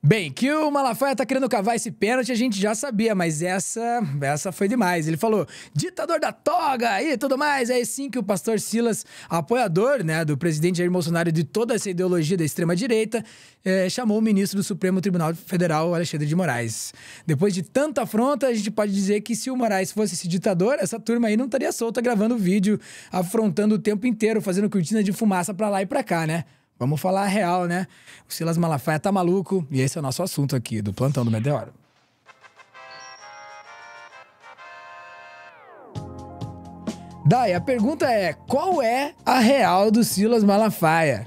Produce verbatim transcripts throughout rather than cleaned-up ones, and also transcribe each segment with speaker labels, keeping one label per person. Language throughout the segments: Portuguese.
Speaker 1: Bem, que o Malafaia tá querendo cavar esse pênalti, a gente já sabia, mas essa, essa foi demais. Ele falou, ditador da toga e tudo mais. Aí sim que o pastor Silas, apoiador, né, do presidente Jair Bolsonaro e de toda essa ideologia da extrema-direita, eh, chamou o ministro do Supremo Tribunal Federal, Alexandre de Moraes. Depois de tanta afronta, a gente pode dizer que se o Moraes fosse esse ditador, essa turma aí não estaria solta gravando vídeo, afrontando o tempo inteiro, fazendo cortina de fumaça pra lá e pra cá, né? Vamos falar a real, né? O Silas Malafaia tá maluco e esse é o nosso assunto aqui do Plantão do Meteoro. Dai, a pergunta é, qual é a real do Silas Malafaia?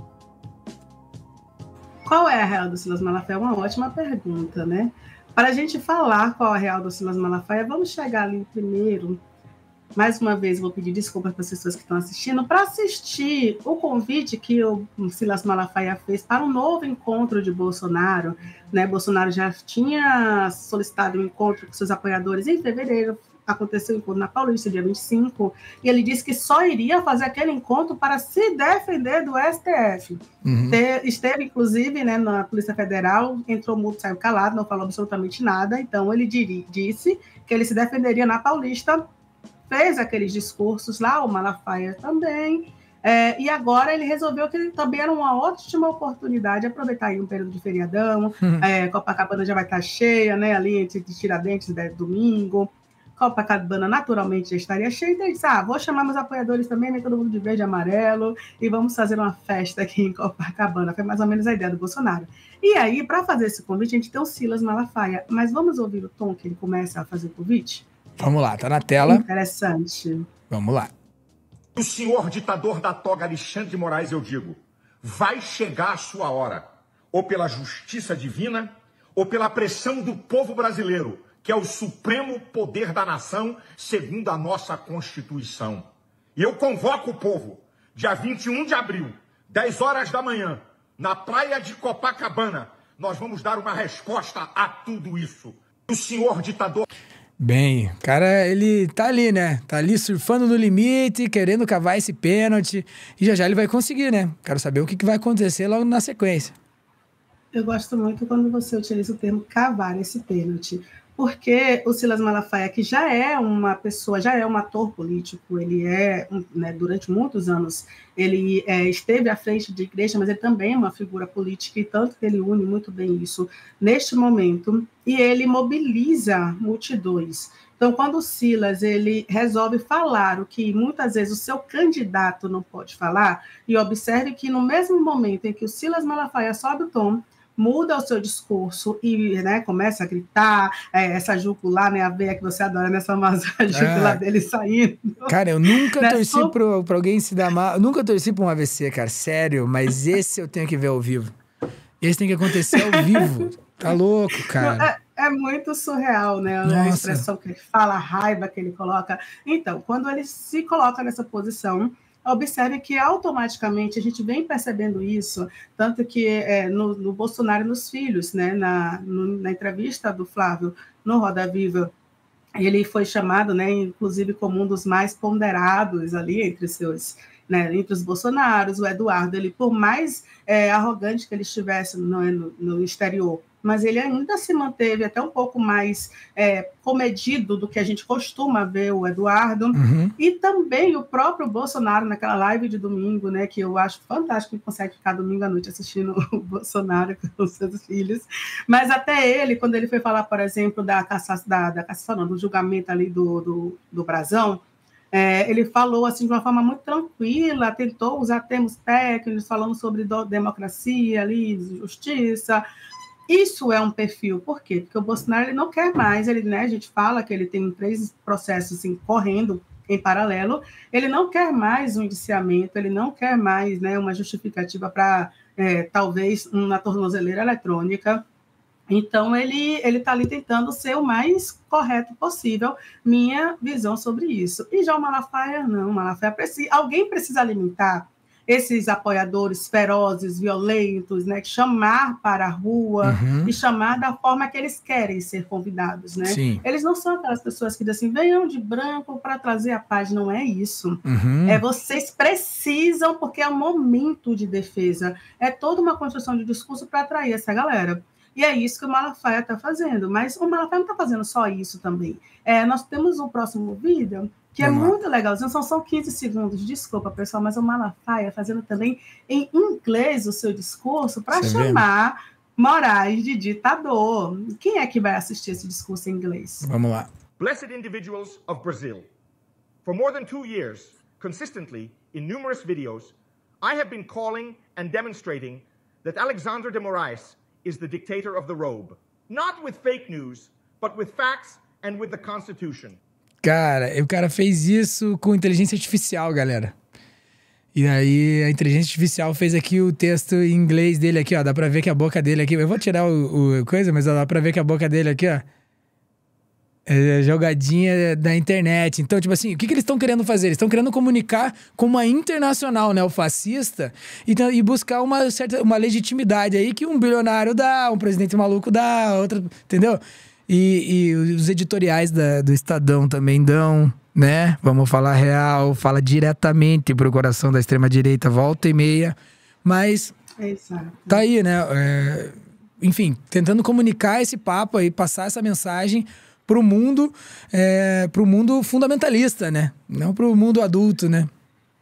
Speaker 2: Qual é a real do Silas Malafaia? É uma ótima pergunta, né? Para a gente falar qual é a real do Silas Malafaia, vamos chegar ali primeiro. Mais uma vez, vou pedir desculpas para as pessoas que estão assistindo, para assistir o convite que o Silas Malafaia fez para um novo encontro de Bolsonaro. Né? Bolsonaro já tinha solicitado um encontro com seus apoiadores em fevereiro, aconteceu o encontro na Paulista, dia vinte e cinco, e ele disse que só iria fazer aquele encontro para se defender do S T F. Uhum. Te, esteve, inclusive, né, na Polícia Federal, entrou mudo, saiu calado, não falou absolutamente nada, então ele diri, disse que ele se defenderia na Paulista, fez aqueles discursos lá, o Malafaia também, é, e agora ele resolveu que ele também era uma ótima oportunidade de aproveitar aí um período de feriadão, uhum. é, Copacabana já vai estar cheia, né, ali entre Tiradentes e domingo, Copacabana naturalmente já estaria cheia, então ele disse, ah, vou chamar meus apoiadores também, né, todo mundo de verde e amarelo, e vamos fazer uma festa aqui em Copacabana, foi mais ou menos a ideia do Bolsonaro. E aí, para fazer esse convite, a gente tem o Silas Malafaia, mas vamos ouvir o tom que ele começa a fazer o convite?
Speaker 1: Vamos lá, tá na tela.
Speaker 2: Interessante.
Speaker 1: Vamos lá.
Speaker 3: O senhor ditador da toga Alexandre de Moraes, eu digo, vai chegar a sua hora, ou pela justiça divina, ou pela pressão do povo brasileiro, que é o supremo poder da nação, segundo a nossa Constituição. E eu convoco o povo, dia vinte e um de abril, dez horas da manhã, na praia de Copacabana, nós vamos dar uma resposta a tudo isso. O senhor ditador...
Speaker 1: Bem, o cara, ele tá ali, né? Tá ali surfando no limite, querendo cavar esse pênalti. E já já ele vai conseguir, né? Quero saber o que, que vai acontecer logo na sequência.
Speaker 2: Eu gosto muito quando você utiliza o termo cavar esse pênalti. Porque o Silas Malafaia, que já é uma pessoa, já é um ator político, ele é, né, durante muitos anos, ele é, esteve à frente de igreja, mas ele também é uma figura política, e tanto que ele une muito bem isso neste momento, e ele mobiliza multidões. Então, quando o Silas ele resolve falar o que muitas vezes o seu candidato não pode falar, e observe que no mesmo momento em que o Silas Malafaia sobe o tom, muda o seu discurso e, né, começa a gritar, é, essa jugular, né, a veia que você adora, nessa né, jugular ah, dele saindo.
Speaker 1: Cara, eu nunca né, torci só... pro, pra alguém se dar mal, eu nunca torci pra um A V C, cara, sério, mas esse eu tenho que ver ao vivo. Esse tem que acontecer ao vivo. Tá louco, cara.
Speaker 2: É, é muito surreal, né,
Speaker 1: Nossa.
Speaker 2: A expressão que ele fala, a raiva que ele coloca. Então, quando ele se coloca nessa posição, observe que automaticamente a gente vem percebendo isso, tanto que é, no, no Bolsonaro e nos filhos, né, na, no, na entrevista do Flávio no Roda Viva, ele foi chamado, né, inclusive como um dos mais ponderados ali entre seus, né, entre os Bolsonaros, o Eduardo, ele por mais é, arrogante que ele estivesse no, no, no exterior, mas ele ainda se manteve até um pouco mais é, comedido do que a gente costuma ver o Eduardo, uhum. E também o próprio Bolsonaro naquela live de domingo, né, que eu acho fantástico que consegue ficar domingo à noite assistindo o Bolsonaro com os seus filhos, mas até ele, quando ele foi falar, por exemplo, da cassação, da, da cassação não, do julgamento ali do, do, do Brazão, É, ele falou assim de uma forma muito tranquila, tentou usar termos técnicos, falando sobre do, democracia, ali, justiça. Isso é um perfil, por quê? Porque o Bolsonaro ele não quer mais, ele, né, a gente fala que ele tem três processos assim, correndo em paralelo, ele não quer mais um indiciamento, ele não quer mais, né, uma justificativa para, é, talvez, uma tornozeleira eletrônica. Então, ele está ali tentando ser o mais correto possível, minha visão sobre isso. E já o Malafaia, não, o Malafaia precisa, alguém precisa alimentar esses apoiadores ferozes, violentos, né, que chamar para a rua, uhum. E chamar da forma que eles querem ser convidados, né?
Speaker 1: Sim.
Speaker 2: Eles não são aquelas pessoas que dizem assim, venham de branco para trazer a paz, não é isso.
Speaker 1: Uhum.
Speaker 2: É, vocês precisam, porque é um momento de defesa, é toda uma construção de discurso para atrair essa galera. E é isso que o Malafaia está fazendo. Mas o Malafaia não está fazendo só isso também. É, nós temos um próximo vídeo que é muito legalzinho, são só quinze segundos, desculpa, pessoal, mas o Malafaia fazendo também em inglês o seu discurso para chamar vê? Moraes de ditador. Quem é que vai assistir esse discurso em inglês?
Speaker 1: Vamos lá.
Speaker 3: Blessed individuals of Brazil. For more than two years, consistently, in numerous videos, I have been calling and demonstrating that Alexandre de Moraes is the dictator of the robe. Not with fake news, but with facts and with the Constitution.
Speaker 1: Cara, o cara fez isso com inteligência artificial, galera. E aí a inteligência artificial fez aqui o texto em inglês dele aqui, ó. Dá pra ver que a boca dele aqui... Eu vou tirar o, o coisa, mas dá pra ver que a boca dele aqui, ó, é jogadinha da internet. Então, tipo assim, o que, que eles estão querendo fazer? Eles estão querendo comunicar com uma internacional neofascista e, e buscar uma certa uma legitimidade aí que um bilionário dá, um presidente maluco dá, outra, entendeu? E, e os editoriais da, do Estadão também dão, né? Vamos falar real, fala diretamente pro coração da extrema-direita, volta e meia. Mas
Speaker 2: Exato.
Speaker 1: Tá aí, né? É, enfim, tentando comunicar esse papo aí, passar essa mensagem pro mundo, é, pro mundo fundamentalista, né? Não pro mundo adulto, né?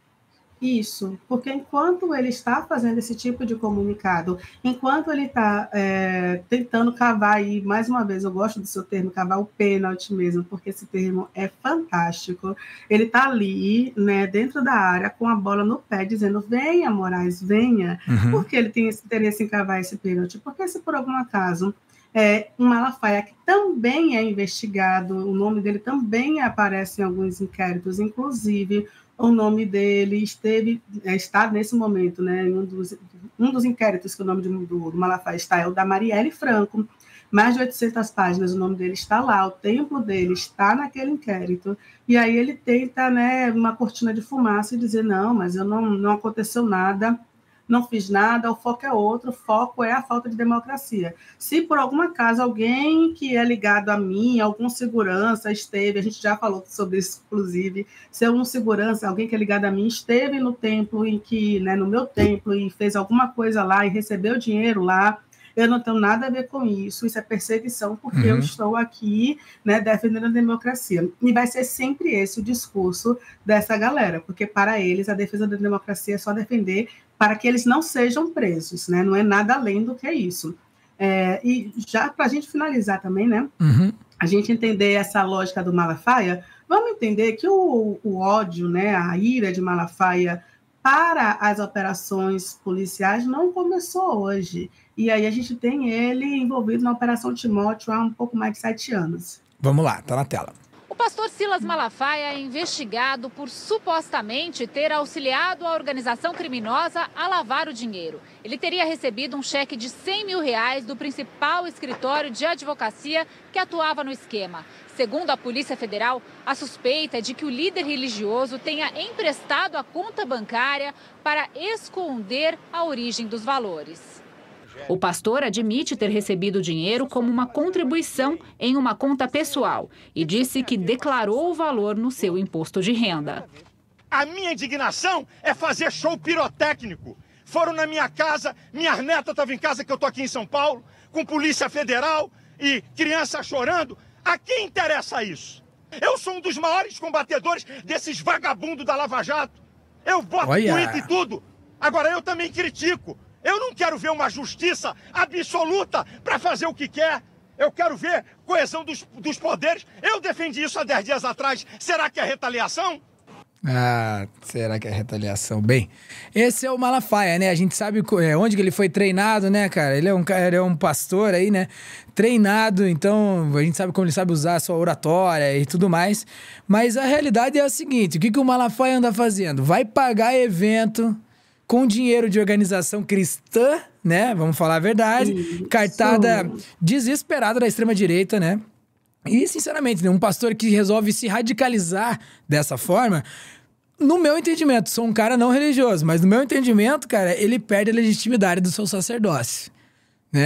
Speaker 2: Isso, porque enquanto ele está fazendo esse tipo de comunicado, enquanto ele está é, tentando cavar aí, mais uma vez, eu gosto do seu termo, cavar o pênalti mesmo, porque esse termo é fantástico. Ele está ali, né, dentro da área, com a bola no pé, dizendo, venha, Moraes, venha. Uhum. Por que ele tem esse interesse em cavar esse pênalti? Porque se por algum acaso é, um Malafaia, que também é investigado, o nome dele também aparece em alguns inquéritos, inclusive o nome dele esteve, está nesse momento, né, em um dos, um dos inquéritos que o nome do, do Malafaia está, é o da Marielle Franco, mais de oitocentas páginas, o nome dele está lá, o templo dele está naquele inquérito, e aí ele tenta, né, uma cortina de fumaça e dizer, não, mas eu não, não aconteceu nada, não fiz nada, o foco é outro, o foco é a falta de democracia. Se por algum acaso alguém que é ligado a mim, algum segurança esteve, a gente já falou sobre isso, inclusive, se algum segurança, alguém que é ligado a mim, esteve no templo, em que, né, no meu templo, e fez alguma coisa lá, e recebeu dinheiro lá, eu não tenho nada a ver com isso, isso é perseguição, porque uhum. eu estou aqui, né, defendendo a democracia. E vai ser sempre esse o discurso dessa galera, porque para eles a defesa da democracia é só defender para que eles não sejam presos, né? Não é nada além do que é isso. É, e já para a gente finalizar também, né? Uhum. A gente entender essa lógica do Malafaia, vamos entender que o, o ódio, né, a ira de Malafaia para as operações policiais não começou hoje. E aí a gente tem ele envolvido na Operação Timóteo há um pouco mais de sete anos.
Speaker 1: Vamos lá, tá na tela.
Speaker 4: O pastor Silas Malafaia é investigado por supostamente ter auxiliado a organização criminosa a lavar o dinheiro. Ele teria recebido um cheque de cem mil reais do principal escritório de advocacia que atuava no esquema. Segundo a Polícia Federal, a suspeita é de que o líder religioso tenha emprestado a conta bancária para esconder a origem dos valores. O pastor admite ter recebido o dinheiro como uma contribuição em uma conta pessoal e disse que declarou o valor no seu imposto de renda.
Speaker 5: A minha indignação é fazer show pirotécnico. Foram na minha casa, minha neta estava em casa, que eu estou aqui em São Paulo, com Polícia Federal e criança chorando. A quem interessa isso? Eu sou um dos maiores combatedores desses vagabundos da Lava Jato. Eu boto muito e tudo. Agora eu também critico. Eu não quero ver uma justiça absoluta para fazer o que quer. Eu quero ver coesão dos, dos poderes. Eu defendi isso há dez dias atrás. Será que é retaliação?
Speaker 1: Ah, será que é retaliação? Bem, esse é o Malafaia, né? A gente sabe onde que ele foi treinado, né, cara? Ele é um, ele é um pastor aí, né? Treinado, então a gente sabe como ele sabe usar a sua oratória e tudo mais. Mas a realidade é a seguinte, o que, que o Malafaia anda fazendo? Vai pagar evento com dinheiro de organização cristã, né? Vamos falar a verdade. Isso. Cartada desesperada da extrema-direita, né? E, sinceramente, né, um pastor que resolve se radicalizar dessa forma, no meu entendimento, sou um cara não religioso, mas no meu entendimento, cara, ele perde a legitimidade do seu sacerdócio, né?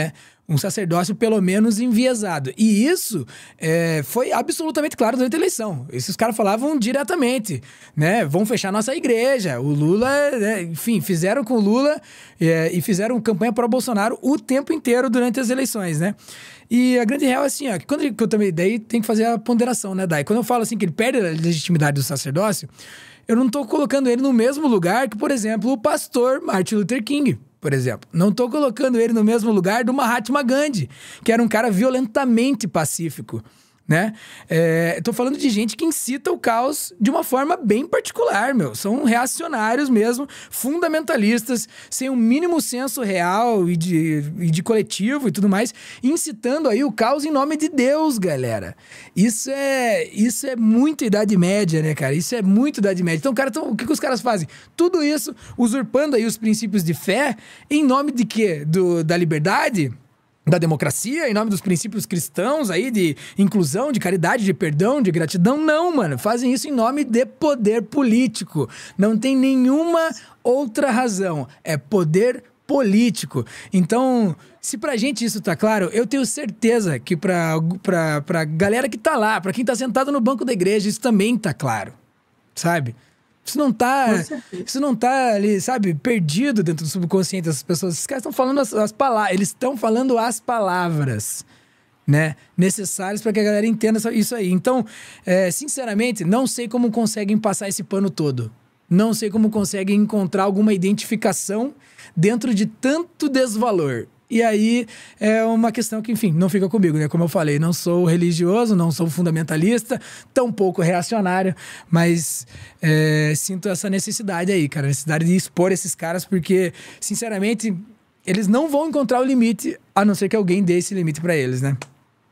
Speaker 1: um sacerdócio pelo menos enviesado. E isso é, foi absolutamente claro durante a eleição. Esses caras falavam diretamente, né? Vão fechar nossa igreja. O Lula, né? Enfim, fizeram com o Lula é, e fizeram campanha pro Bolsonaro o tempo inteiro durante as eleições, né? E a grande real é assim, ó, que quando ele, que eu também, daí tem que fazer a ponderação, né, Dai? Quando eu falo assim que ele perde a legitimidade do sacerdócio, eu não tô colocando ele no mesmo lugar que, por exemplo, o pastor Martin Luther King, por exemplo. Não estou colocando ele no mesmo lugar do Mahatma Gandhi, que era um cara violentamente pacífico, né? É, tô falando de gente que incita o caos de uma forma bem particular, meu. São reacionários mesmo, fundamentalistas, sem o mínimo senso real e de, e de coletivo e tudo mais, incitando aí o caos em nome de Deus, galera. Isso é, isso é muito Idade Média, né, cara? Isso é muito Idade Média. Então, cara, então, o que, que os caras fazem? Tudo isso usurpando aí os princípios de fé em nome de quê? Do, da liberdade? Da democracia, em nome dos princípios cristãos aí, de inclusão, de caridade, de perdão, de gratidão. Não, mano. Fazem isso em nome de poder político. Não tem nenhuma outra razão. É poder político. Então, se pra gente isso tá claro, eu tenho certeza que pra, pra, pra galera que tá lá, pra quem tá sentado no banco da igreja, isso também tá claro. Sabe? Isso não tá, isso não tá ali, sabe, perdido dentro do subconsciente das pessoas. Esses caras estão falando as, as palavras, eles estão falando as palavras, né, necessárias para que a galera entenda isso aí. Então, é, sinceramente, não sei como conseguem passar esse pano todo. Não sei como conseguem encontrar alguma identificação dentro de tanto desvalor. E aí é uma questão que, enfim, não fica comigo, né? Como eu falei, não sou religioso, não sou fundamentalista, tampouco reacionário, mas é, sinto essa necessidade aí, cara, necessidade de expor esses caras, porque, sinceramente, eles não vão encontrar o limite, a não ser que alguém dê esse limite pra eles, né?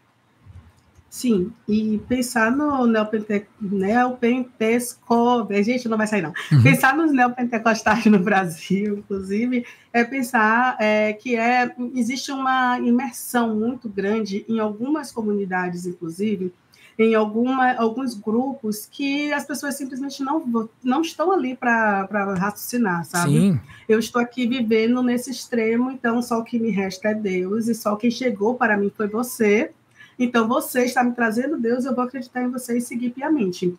Speaker 2: Sim, e pensar no neopente... neopentesco... Gente, não vai sair não. Uhum. Pensar nos neopentecostais no Brasil, inclusive, é pensar é, que é, existe uma imersão muito grande em algumas comunidades, inclusive, em alguma, alguns grupos que as pessoas simplesmente não, não estão ali para raciocinar, sabe?
Speaker 1: Sim.
Speaker 2: Eu estou aqui vivendo nesse extremo, então só o que me resta é Deus, e só quem chegou para mim foi você. Então, você está me trazendo Deus, eu vou acreditar em você e seguir piamente.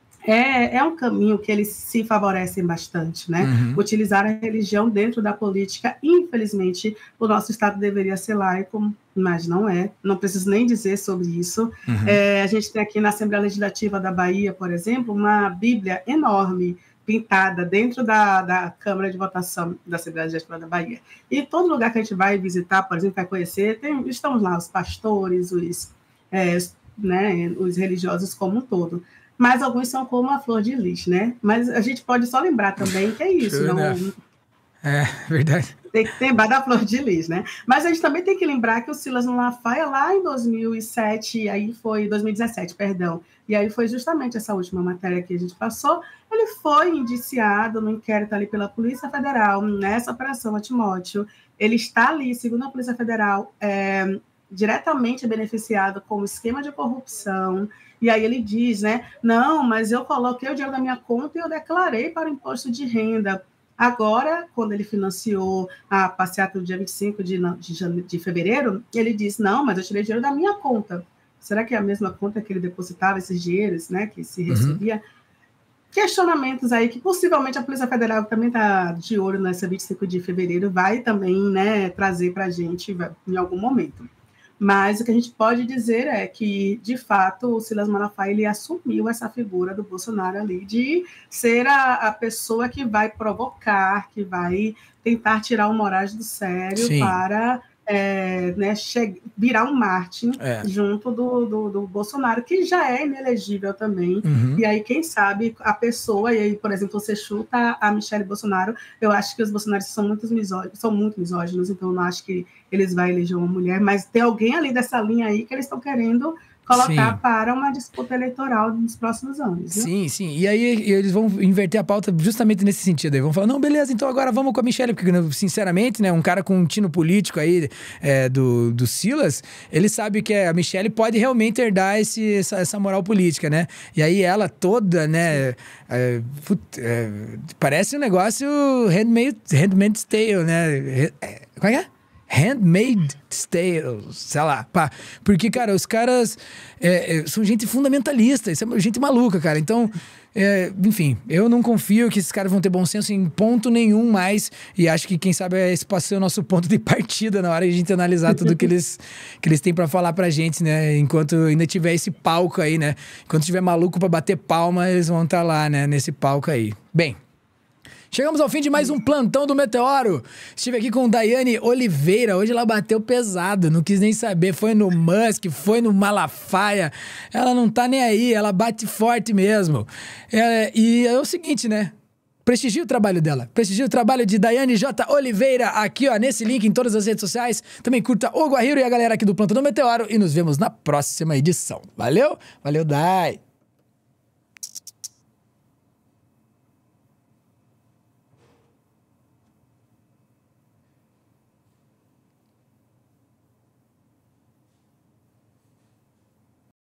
Speaker 2: É, é um caminho que eles se favorecem bastante, né? Uhum. Utilizar a religião dentro da política, infelizmente, o nosso Estado deveria ser laico, mas não é. Não preciso nem dizer sobre isso. Uhum. É, a gente tem aqui na Assembleia Legislativa da Bahia, por exemplo, uma Bíblia enorme, pintada dentro da, da Câmara de Votação da Assembleia Legislativa da Bahia. E todo lugar que a gente vai visitar, por exemplo, vai conhecer, tem, estão lá os pastores, os, é, né, os religiosos como um todo. Mas alguns são como a flor de lis, né? Mas a gente pode só lembrar também que é isso. Não,
Speaker 1: é, verdade.
Speaker 2: Tem que lembrar da flor de lis, né? Mas a gente também tem que lembrar que o Silas Malafaia, lá em dois mil e sete, aí foi dois mil e dezessete, perdão, e aí foi justamente essa última matéria que a gente passou, ele foi indiciado no inquérito ali pela Polícia Federal, nessa operação a Timóteo. Ele está ali, segundo a Polícia Federal, é, diretamente beneficiado com o esquema de corrupção. E aí ele diz, né, não, mas eu coloquei o dinheiro na minha conta e eu declarei para o imposto de renda. Agora, quando ele financiou a passeata do dia vinte e cinco de, de, de fevereiro, ele disse, não, mas eu tirei dinheiro da minha conta. Será que é a mesma conta que ele depositava esses dinheiros, né, que se recebia? Uhum. Questionamentos aí que possivelmente a Polícia Federal também está de olho nessa vinte e cinco de fevereiro, vai também, né, trazer para a gente em algum momento. Mas o que a gente pode dizer é que, de fato, o Silas Malafaia ele assumiu essa figura do Bolsonaro ali de ser a, a pessoa que vai provocar, que vai tentar tirar o Moraes do sério. Sim. Para é, né, virar um Martin é. junto do, do, do Bolsonaro, que já é inelegível também. Uhum. E aí, quem sabe, a pessoa, e aí, por exemplo, você chuta a Michelle Bolsonaro, eu acho que os bolsonaristas são muito misóginos, são muito misóginos, então eu não acho que eles vão eleger uma mulher, mas tem alguém ali dessa linha aí que eles estão querendo colocar sim. para uma disputa eleitoral nos próximos anos. Né?
Speaker 1: Sim, sim. E aí eles vão inverter a pauta justamente nesse sentido. Aí vão falar, não, beleza, então agora vamos com a Michelle, porque, sinceramente, né, um cara com um tino político aí é, do, do Silas, ele sabe que a Michelle pode realmente herdar esse, essa, essa moral política, né? E aí ela toda, né, é, put, é, parece um negócio handmade, Handmaid's Tale, né? Como é que é? Handmaid's Tales, sei lá. Pá. Porque, cara, os caras é, é, são gente fundamentalista, isso é gente maluca, cara. Então, é, enfim, eu não confio que esses caras vão ter bom senso em ponto nenhum mais. E acho que, quem sabe, esse pode ser o nosso ponto de partida na hora de a gente analisar tudo que eles, que eles têm pra falar pra gente, né? Enquanto ainda tiver esse palco aí, né? Enquanto tiver maluco pra bater palma, eles vão estar lá, né? Nesse palco aí. Bem, chegamos ao fim de mais um Plantão do Meteoro. Estive aqui com Daiane Oliveira. Hoje ela bateu pesado, não quis nem saber. Foi no Musk, foi no Malafaia. Ela não tá nem aí, ela bate forte mesmo. É, e é o seguinte, né? Prestigie o trabalho dela. Prestigie o trabalho de Daiane J. Oliveira aqui, ó, nesse link em todas as redes sociais. Também curta o Guarriro e a galera aqui do Plantão do Meteoro. E nos vemos na próxima edição. Valeu? Valeu, Dai!